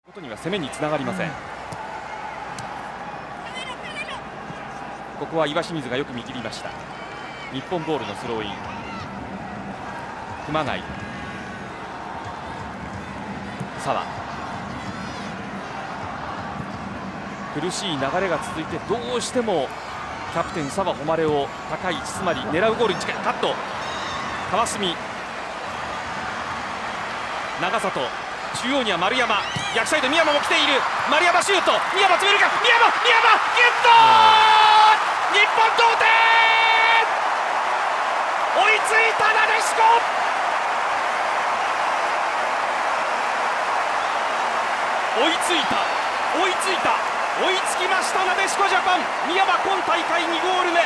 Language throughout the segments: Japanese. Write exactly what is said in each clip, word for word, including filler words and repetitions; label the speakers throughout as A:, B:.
A: ことには攻めにつながりません、うん、ここは岩清水がよく見切りました。日本ボールのスローイン。熊谷、澤、苦しい流れが続いてどうしてもキャプテン澤穂希を高い位置、つまり狙うゴールに近い。カット、川澄、長里、中央には丸山、逆サイド宮間も来ている。丸山シュート、宮間詰めるか、宮間、宮間ゲットー、日本同点、追いついたなでしこ、追いついた追いついた追いつきましたなでしこジャパン。宮間今大会にゴール目、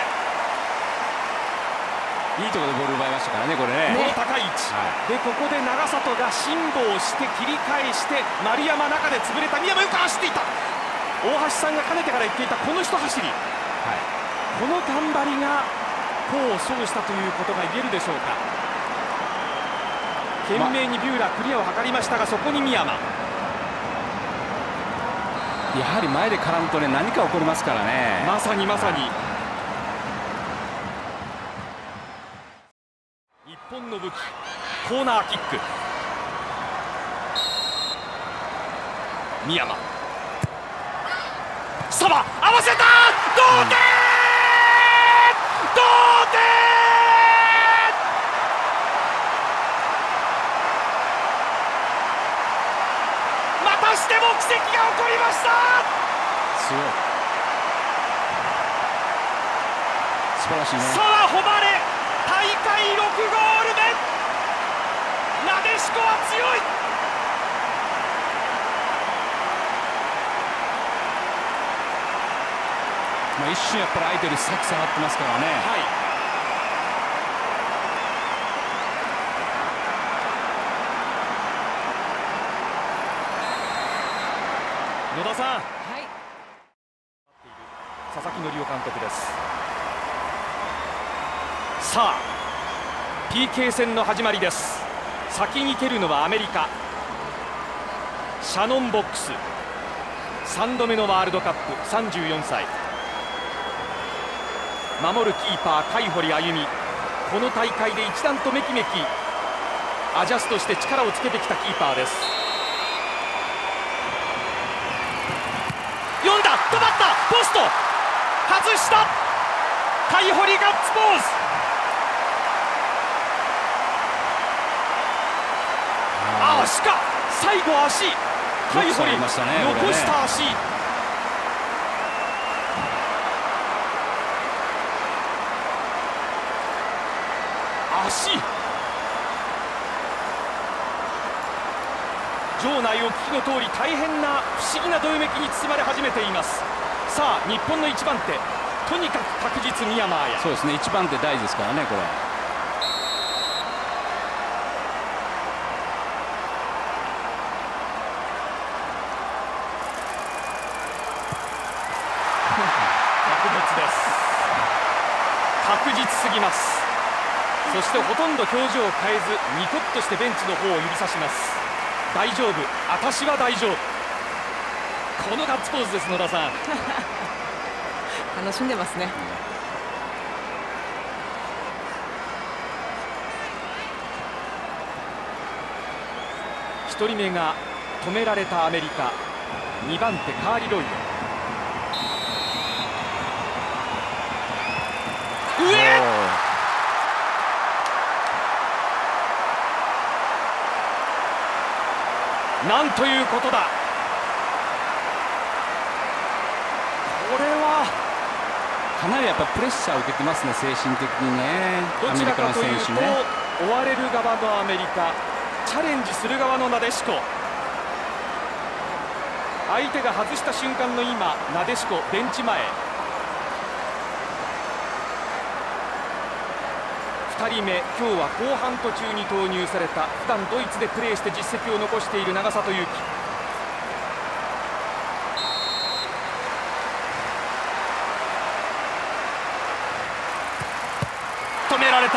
B: いいところでボール奪いましたからね、これね。
A: この高い位置、はい、でここで長里が辛抱して切り返して丸山中で潰れた。宮間よく走っていた。大橋さんがかねてから言っていたこの一走り、はい、この頑張りが功を奏したということが言えるでしょうか。懸命にビューラークリアを図りましたが、そこに宮間、
B: やはり前で絡むとね、何か起こりますからね。
A: まさにまさに日本の武器、コーナーキック。宮間、澤、合わせた、同点、同点、またしても奇跡が起こりました。
B: すごい、素晴らしいね。
A: 澤穂希、大会ろくゴール目、なでしこは強い。
B: まあ一瞬やっぱり相手より先下がってますからね。はい、
A: 野田さん、はい、佐々木則夫監督です。さあ ピーケー 戦の始まりです。先に蹴るのはアメリカ、シャノン・ボックス、さんどめのワールドカップ、さんじゅうよんさい。守るキーパー海堀あゆみ、この大会で一段とめきめきアジャストして力をつけてきたキーパーです。読んだ、止まった、ポスト外した、海堀ガッツポーズ。あ、足か、最後足、海堀残した足、足、場内を聞きの通り大変な不思議などよめきに包まれ始めています。さあ日本の一番手、とにかく確実に宮間彩。
B: そうですね、一番手大事ですからね、これ。
A: 確実です。確実すぎます。そしてほとんど表情を変えずニコッとしてベンチの方を指さします。大丈夫、私は大丈夫。このガッツポーズです、野田さん。
C: 楽しんでますね。
A: ひとりめが止められたアメリカ、にばん手カーリロイド、上、なんということだ。これは
B: かなりやっぱプレッシャーを受けてますね、精神的にね。
A: どちらかというと、ね、追われる側のアメリカ、チャレンジする側のなでしこ。相手が外した瞬間の今、なでしこベンチ前、ふたりめ、今日は後半途中に投入された、普段ドイツでプレーして実績を残している長里祐樹。止められた。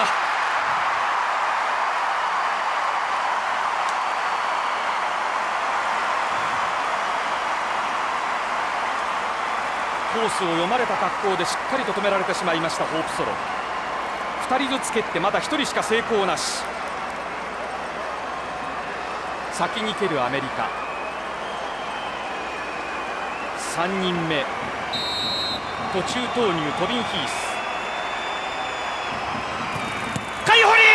A: コースを読まれた格好でしっかりと止められてしまいましたホープソロ。ふたりずつ蹴ってまだひとりしか成功なし。先に蹴るアメリカ。さんにんめ途中投入トビン・ヒース。カイホリ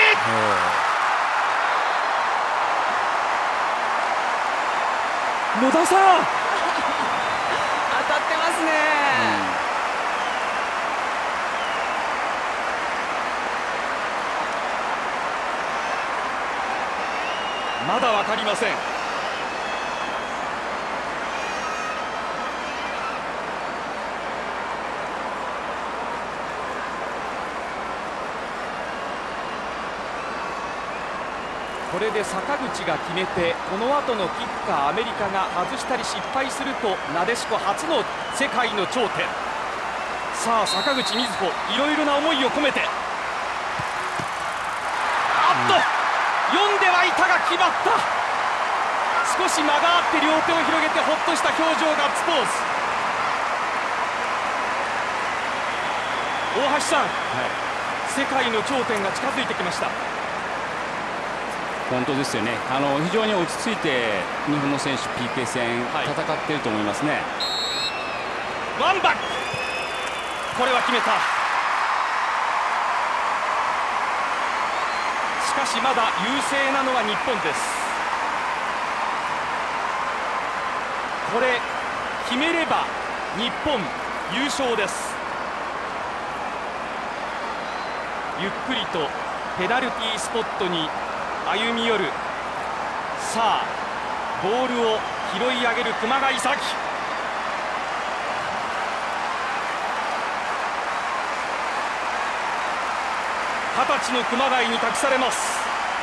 A: ー、野田さん
C: 当たってますね、
A: うん、まだ分かりません。これで坂口が決めて、この後のキッカーアメリカが外したり失敗するとなでしこ初の世界の頂点。さあ坂口瑞穂、いろいろな思いを込めて、あっと、読んではいたが決まった。少し間があって両手を広げてほっとした表情、ガッツポーズ。大橋さん、はい、世界の頂点が近づいてきました。
B: 本当ですよね。あの非常に落ち着いて日本の選手 ピーケー 戦、はい、戦っていると思いますね。
A: ワンバック、これは決めた。しかしまだ優勢なのは日本です。これ決めれば日本優勝です。ゆっくりとペナルティースポットに歩み寄る。さあボールを拾い上げる熊谷紗希。二十歳の熊谷に託されます。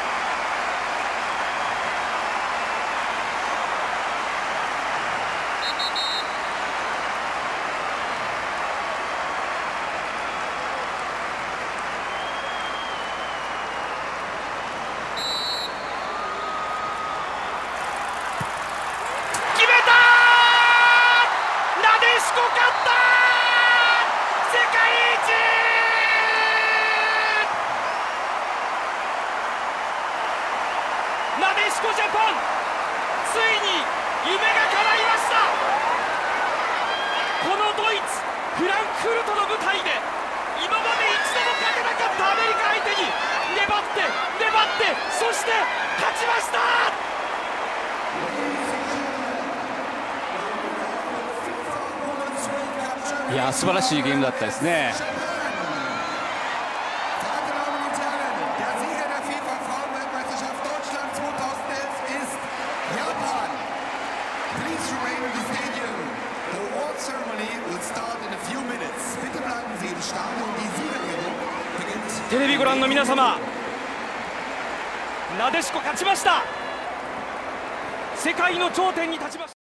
A: なでしこジャパン、ついに夢が叶いました。このドイツフランクフルトの舞台で今まで一度も勝てなかったアメリカ相手に粘って粘って、そして勝ちました。
B: いや、素晴らしいゲームだったですね。
A: テレビご覧の皆様、なでしこ勝ちました。世界の頂点に立ちました。